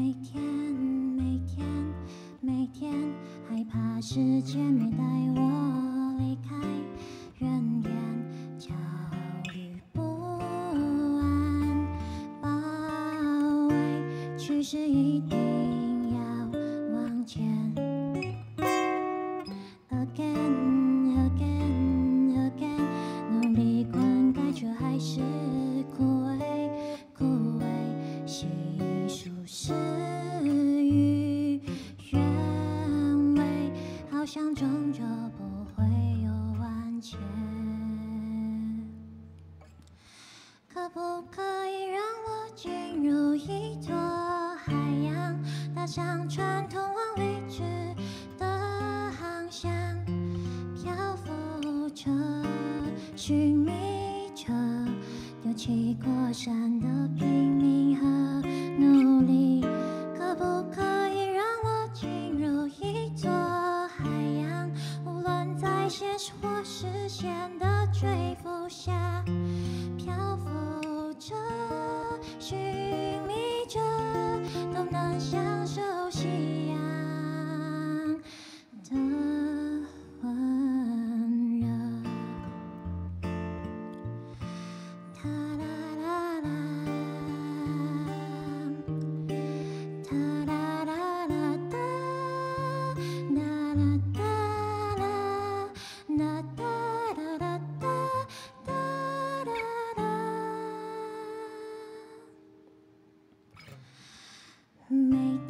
每天，害怕时间没带我离开原点，焦虑不安包围，趋势一定要往前。Again，努力灌溉，却还是枯萎，细数事与愿违，好像终究不会有完结。可不可以让我进入一座海洋，踏上船通往未知的航向，漂浮着，寻觅着，丢弃过山的拼命和努力。可不可以让我进入一座海洋，无论在现实或视线的追捕下，漂浮着，寻觅着，都能享受夕阳的温热。哒啦啦啦，哒啦啦啦哒，哒啦哒啦，哒哒啦啦哒，哒啦啦。每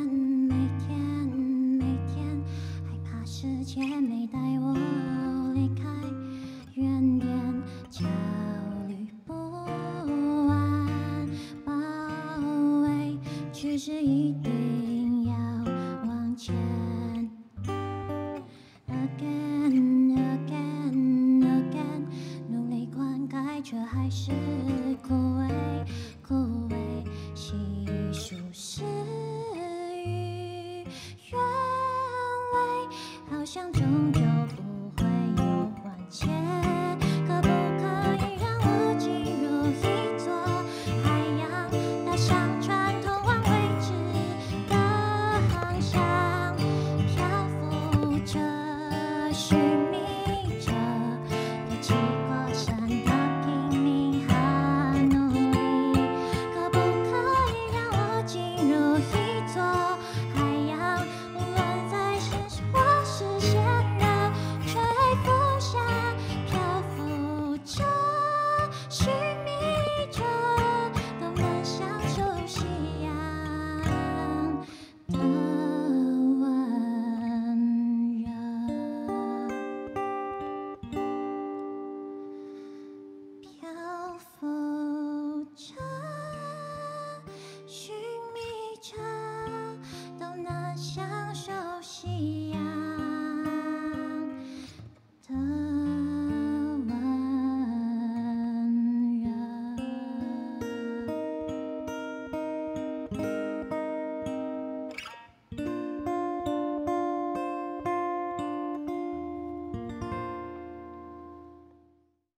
天，害怕时间没带我离开原点，焦虑不安包围，趋势一定